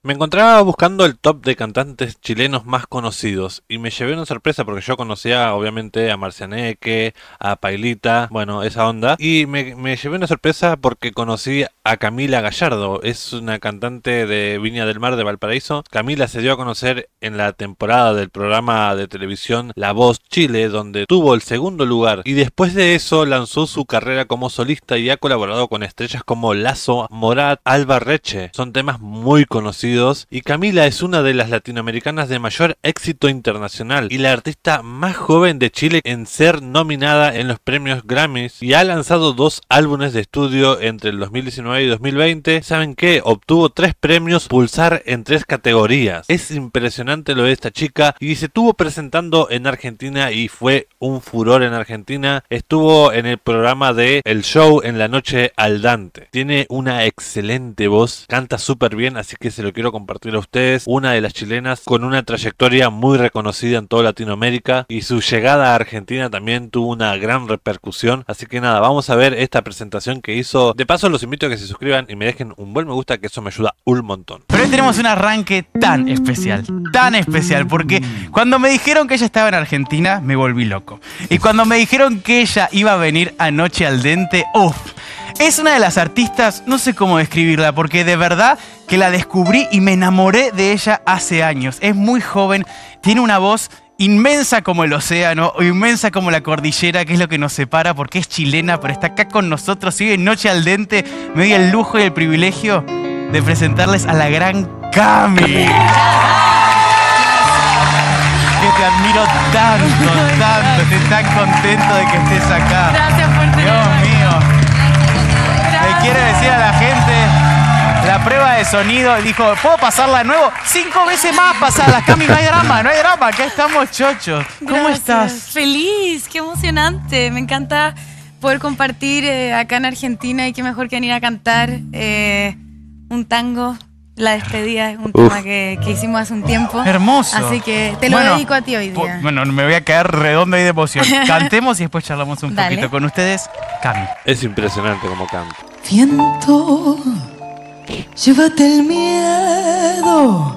Me encontraba buscando el top de cantantes chilenos más conocidos y me llevé una sorpresa porque yo conocía obviamente a Marcianeque, a Pailita, bueno, esa onda. Y me llevé una sorpresa porque conocí a Camila Gallardo, es una cantante de Viña del Mar de Valparaíso. Camila se dio a conocer en la temporada del programa de televisión La Voz Chile, donde tuvo el segundo lugar. Y después de eso lanzó su carrera como solista y ha colaborado con estrellas como Lazo, Morat, Alba Reche. Son temas muy conocidos. Y Camila es una de las latinoamericanas de mayor éxito internacional y la artista más joven de Chile en ser nominada en los premios Grammys, y ha lanzado 2 álbumes de estudio entre el 2019 y 2020. ¿Saben qué? Obtuvo 3 premios Pulsar en 3 categorías. Es impresionante lo de esta chica y se estuvo presentando en Argentina y fue un furor en Argentina. Estuvo en el programa de El Show en la Noche al Dante. Tiene una excelente voz, canta súper bien, así que se lo quiero compartir a ustedes. Una de las chilenas con una trayectoria muy reconocida en toda Latinoamérica, y su llegada a Argentina también tuvo una gran repercusión. Así que nada, vamos a ver esta presentación que hizo. De paso los invito a que se suscriban y me dejen un buen me gusta, que eso me ayuda un montón. Pero hoy tenemos un arranque tan especial, porque cuando me dijeron que ella estaba en Argentina me volví loco. Y cuando me dijeron que ella iba a venir a Noche al Dente, uff, es una de las artistas, no sé cómo describirla, porque de verdad que la descubrí y me enamoré de ella hace años. Es muy joven, tiene una voz inmensa como el océano, o inmensa como la cordillera, que es lo que nos separa, porque es chilena, pero está acá con nosotros, sigue en Noche al Dente. Me doy el lujo y el privilegio de presentarles a la gran Cami. Que te admiro tanto, estoy tan contento de que estés acá. Gracias por tenerme. Dios mío. Le quiere decir a la gente la prueba de sonido, dijo, ¿puedo pasarla de nuevo? 5 veces más pasadas, Cami, no hay drama, acá estamos chochos. ¿Cómo Gracias. estás? Feliz, qué emocionante. Me encanta poder compartir acá en Argentina, y qué mejor que venir a cantar un tango. La despedida es un tema que hicimos hace un tiempo. Hermoso. Así que te lo dedico a ti hoy día. Bueno, me voy a quedar redondo ahí de emoción. Cantemos y después charlamos un poquito con ustedes. Cami. Es impresionante como canta. Viento, llévate el miedo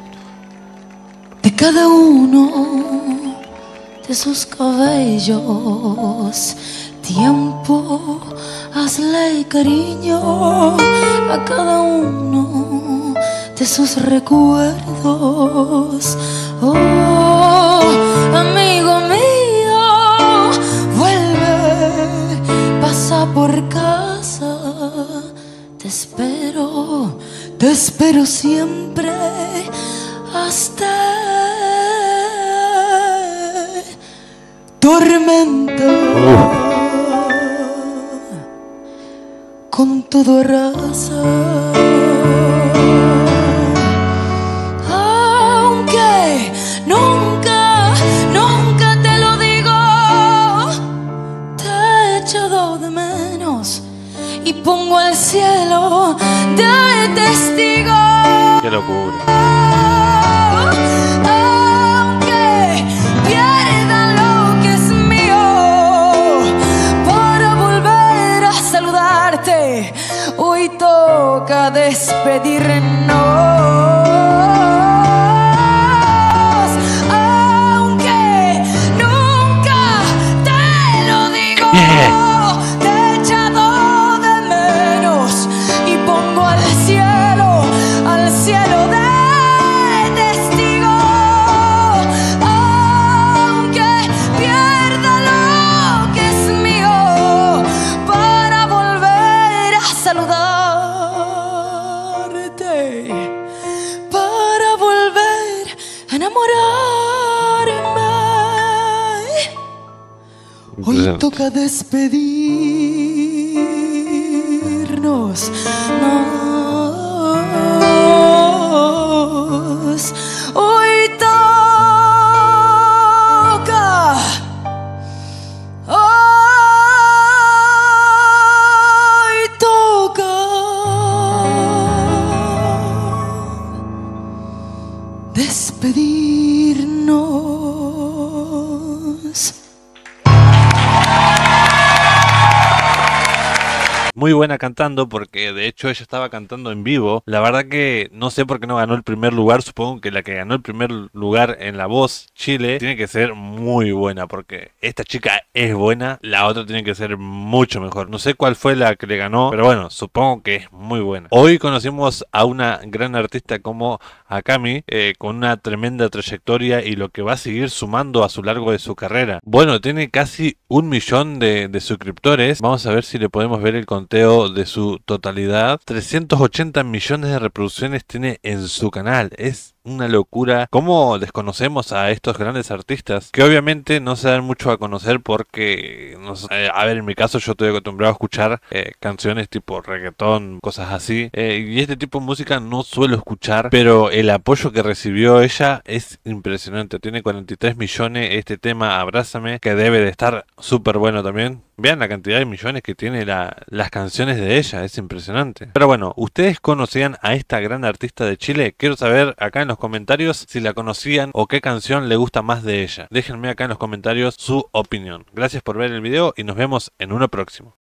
de cada uno de sus cabellos. Tiempo, hazle cariño a cada uno de sus recuerdos. Oh, amigo mío, vuelve, pasa por casa. Te espero siempre hasta tormenta. Con todo arrasa, aunque nunca te lo digo, te he echado de menos y pongo al cielo de testigo. Qué locura. Aunque pierda lo que es mío para volver a saludarte, hoy toca despedirnos. Aunque nunca te lo digo, te he echado de menos y pongo al cielo de testigo. Aunque pierda lo que es mío para volver a saludarte, para volver a enamorarme. Hoy toca despedirnos. Hoy toca. Hoy toca despedirnos. muy buena cantando, porque de hecho ella estaba cantando en vivo. La verdad que no sé por qué no ganó el primer lugar. Supongo que la que ganó el primer lugar en La Voz Chile tiene que ser muy buena, porque esta chica es buena, la otra tiene que ser mucho mejor. No sé cuál fue la que le ganó, pero bueno, supongo que es muy buena. Hoy conocimos a una gran artista como Akami, con una tremenda trayectoria y lo que va a seguir sumando a su largo de su carrera. Bueno, tiene casi 1 millón de suscriptores. Vamos a ver si le podemos ver el conteo de su totalidad. 380 millones de reproducciones tiene en su canal. Es una locura. ¿Cómo desconocemos a estos grandes artistas? Que obviamente no se dan mucho a conocer porque, no sé, a ver, en mi caso yo estoy acostumbrado a escuchar canciones tipo reggaetón, cosas así. Y este tipo de música no suelo escuchar, pero el apoyo que recibió ella es impresionante. Tiene 43 millones este tema Abrázame, que debe de estar súper bueno también. Vean la cantidad de millones que tiene las canciones de ella, es impresionante. Pero bueno, ¿ustedes conocían a esta gran artista de Chile? Quiero saber acá en los comentarios si la conocían o qué canción le gusta más de ella. Déjenme acá en los comentarios su opinión. Gracias por ver el video y nos vemos en uno próximo.